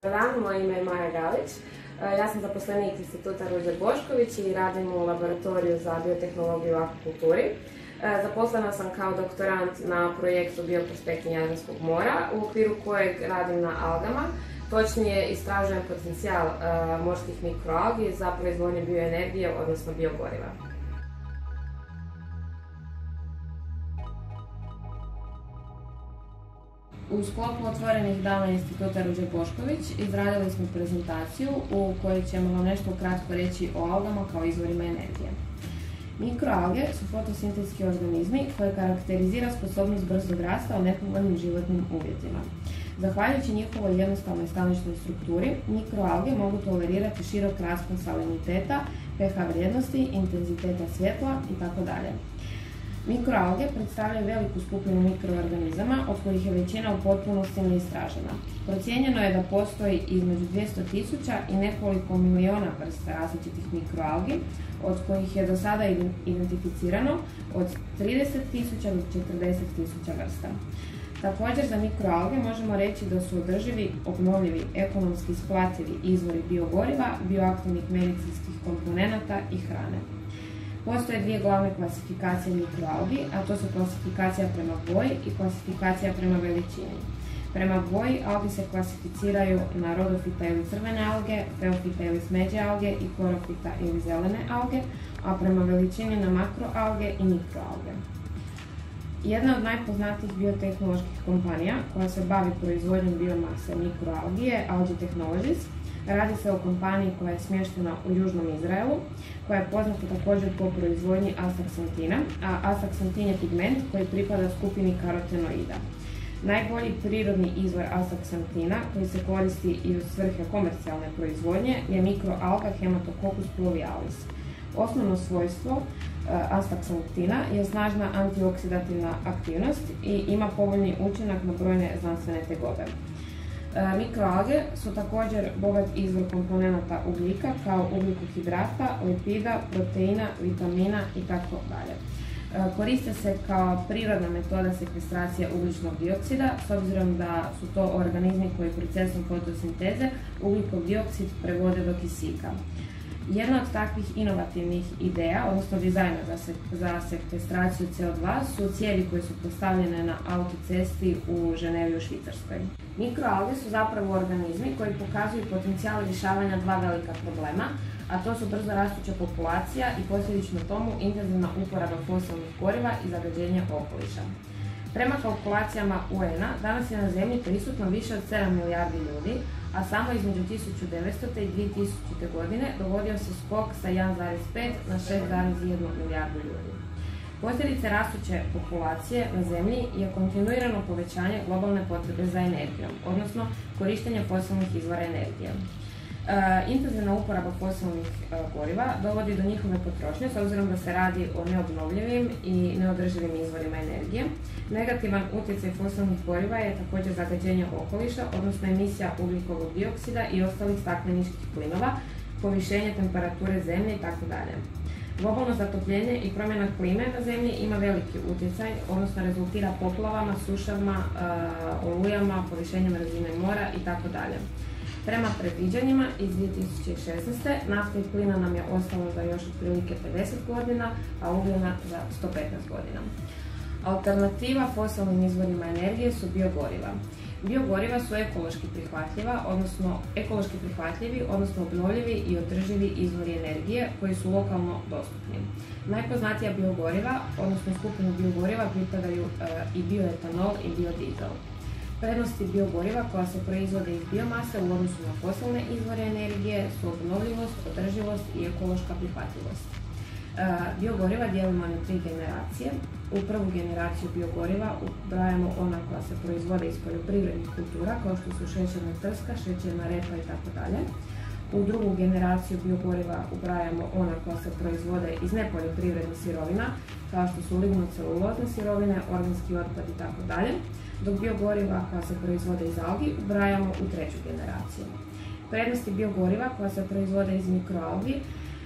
Dobar dan, moje ime je Maja Galić. Ja sam zaposlenik Instituta Ruđer Bošković i radim u laboratoriju za biotehnologiju u akvakulturi. Zaposlena sam kao doktorant na projektu Bioprospekti Jadranskog mora, u okviru kojeg radim na algama. Točnije, istražujem potencijal morskih mikroalgi za proizvodnju bioenergije, odnosno biogoriva. U sklopu otvorenih dana Instituta Ruđer Bošković izradili smo prezentaciju u kojoj ćemo vam nešto kratko reći o algama kao izvorima energije. Mikroalge su fotosintetski organizmi koje karakterizira sposobnost brzog rasta u nepovoljnim životnim uvjetima. Zahvaljujući njihovoj jednostavnoj staničnoj strukturi, mikroalge mogu tolerirati širok raspon saliniteta, pH vrijednosti, intenziteta svjetla itd. Mikroalge predstavljaju veliku skupinu mikroorganizama, od kojih je većina u potpunosti neistražena. Procijenjeno je da postoji između 200.000 i nekoliko miliona vrsta različitih mikroalgi, od kojih je do sada identificirano od 30.000 do 40.000 vrsta. Također za mikroalge možemo reći da su održivi, obnovljivi, ekonomski isplativi izvori biogoriva, bioaktivnih medicinskih komponenata i hrane. Postoje dvije glavne klasifikacije mikroalgi, a to su klasifikacija prema boji i klasifikacija prema veličini. Prema boji algi se klasificiraju na rodofita ili crvene alge, feofita ili smeđe alge i korofita ili zelene alge, a prema veličini na makroalge i mikroalge. Jedna od najpoznatijih biotehnoloških kompanija koja se bavi proizvodnjom biomase mikroalgi je Algae Technologies. Radi se o kompaniji koja je smještena u južnom Izraelu, koja je poznata također po proizvodnji astaxantina, a astaxantin je pigment koji pripada skupini karotenoida. Najbolji prirodni izvor astaxantina koji se koristi i u svrhe komercijalne proizvodnje je mikroalga Haematococcus pluvialis. Osnovno svojstvo astaxantina je snažna antioksidativna aktivnost i ima povoljni učinak na brojne znanstvene tegobe. Mikroalge su također bogat izvor komponenata ugljika kao ugljikohidrata, lipida, proteina, vitamina itd. Koriste se kao prirodna metoda sekvestracije ugljičnog dioksida, s obzirom da su to organizmi koji procesom fotosinteze ugljikov dioksid prevode do kisika. Jedna od takvih inovativnih ideja, odnosno dizajna za sekvestraciju CO2 su cijevi koje su postavljene na autocesti u Ženevi u Švicarskoj. Mikroalge su zapravo organizmi koji pokazuju potencijal rješavanja dva velika problema, a to su brzo rastuća populacija i posljedično tomu intenzivna uporaba fosilnih goriva i zagađenje okoliša. Prema kalkulacijama UN-a, danas je na Zemlji prisutno više od 7 milijardi ljudi, a samo između 1900. i 2000. godine dogodio se skok sa 1,5 na 6,1 milijardu ljudi. Posljedice rastuće populacije na Zemlji je kontinuirano povećanje globalne potrebe za energijom, odnosno korištenje fosilnih izvora energije. Intenzivna uporaba fosilnih goriva dovodi do njihove potrošnje, s obzirom da se radi o neobnovljivim i neodrživim izvorima energije. Negativan utjecaj fosilnih goriva je također zagađenje okoliša, odnosno emisija ugljikovog dioksida i ostalih stakleničkih plinova, povišenje temperature zemlje itd. Globalno zatopljenje i promjena klime na Zemlji ima veliki utjecaj, odnosno rezultira poplavama, sušama, olujama, povišenjem razine mora itd. Prema predviđanjima iz 2016. nafte i plina nam je ostalo za još otprilike 50 godina, a ugljena za 115 godina. Alternativa fosilnim izvorima energije su biogoriva. Biogoriva su ekološki prihvatljivi, odnosno obnovljivi i održivi izvori energije koji su lokalno dostupni. Najpoznatija biogoriva, odnosno skupinu biogoriva pripadaju i bioetanol i biodizel. Prednosti biogoriva koja se proizvode iz biomase u odnosu na fosilne izvore energije su obnovljivost, održivost i ekološka prihvatljivost. Biogoriva dijelimo na 3 generacije. U prvu generaciju biogoriva ubrajamo ona koja se proizvode iz poljoprivrednih kultura, kao što su šećerna trska, šećerna repa itd. U drugu generaciju biogoriva ubrajamo ona koja se proizvode iz nepoljoprivrednih sirovina, kao što su lignocelulozne sirovine, organski otpad itd. Dok biogoriva koja se proizvode iz algi ubrajamo u treću generaciju. Prednosti biogoriva koja se proizvode iz mikroalgi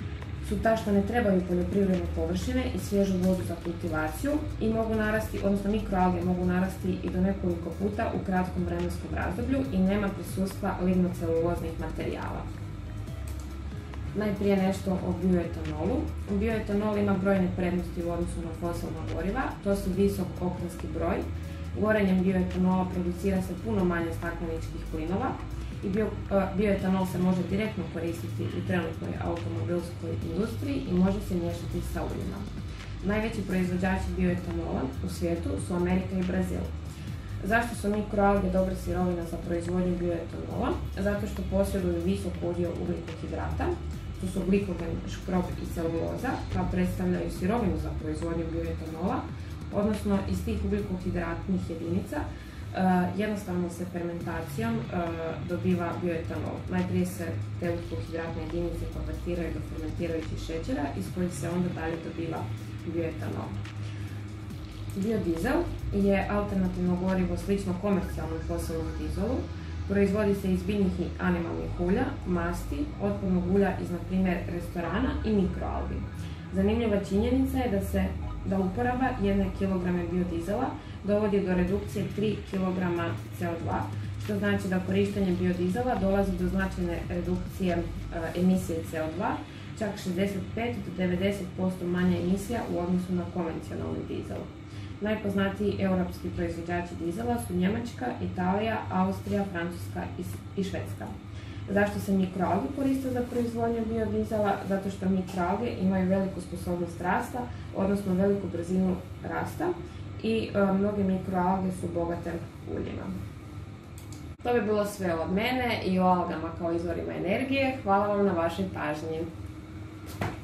su ta što ne trebaju poljoprivredne površine i svježu vodu za kultivaciju i mogu narasti, odnosno mikroalge mogu narasti i do nekoliko puta u kratkom vremenskom razdoblju i nema prisustva lignoceluloznih materijala. Najprije nešto o bioetanolu. Bioetanol ima brojne prednosti u odnosu na fosilna goriva, to su visok oktanski broj. Gorenjem bioetanola producira se puno manje stakleničkih plinova i bioetanol se može direktno koristiti u trenutnoj automobilskoj industriji i može se miješati sa uljima. Najveći proizvođači bioetanola u svijetu su Amerika i Brazil. Zašto su mikroalge dobra sirovina za proizvodnju bioetanola? Zato što posjeduju visok udio ugljikohidrata, to su glikogen, škrob i celuloza, pa predstavljaju sirovinu za proizvodnju bioetanola, odnosno iz tih ugljikohidratnih jedinica jednostavno se fermentacijom dobiva bioetanol. Najprije se te ugljikohidratne jedinice konvertiraju do fermentirajućih šećera iz kojih se onda dalje dobiva bioetanol. Biodizel je alternativno gorivo slično komercijalnom fosilnom dizelu. Proizvodi se iz biljnih i animalnih ulja, masti, otpadnog ulja iz, na primjer, restorana i mikroalgi. Zanimljiva činjenica je da uporaba 1 kg biodizela dovodi do redukcije 3 kg CO2, što znači da korištenjem biodizela dolazi do značajne redukcije emisije CO2, čak 65 do 90% manje emisija u odnosu na konvencionalni dizel. Najpoznatiji europski proizvođači dizela su Njemačka, Italija, Austrija, Francuska i Švedska. Zašto se mikroalge koriste za proizvodnju biodizela? Zato što mikroalge imaju veliku sposobnost rasta, odnosno veliku brzinu rasta i mnoge mikroalge su bogate uljima. To bi bilo sve od mene i o algama kao izvorima energije. Hvala vam na vašoj pažnji.